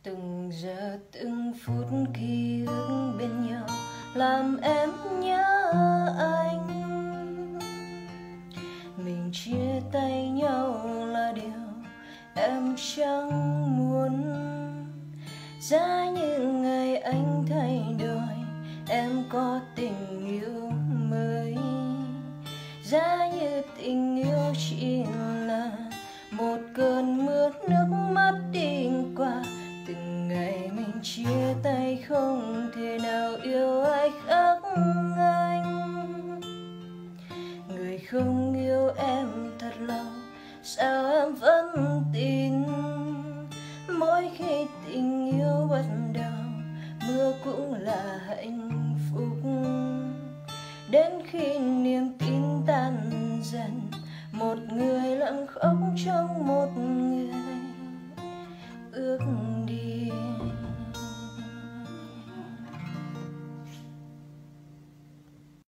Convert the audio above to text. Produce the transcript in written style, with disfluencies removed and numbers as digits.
Từng giờ từng phút khi ước bên nhau làm em nhớ anh. Mình chia tay nhau là điều em chẳng muốn. Giá như ngày anh thay đổi, em có tình yêu mới. Giá như tình yêu chỉ là một cơn mưa nước mắt đi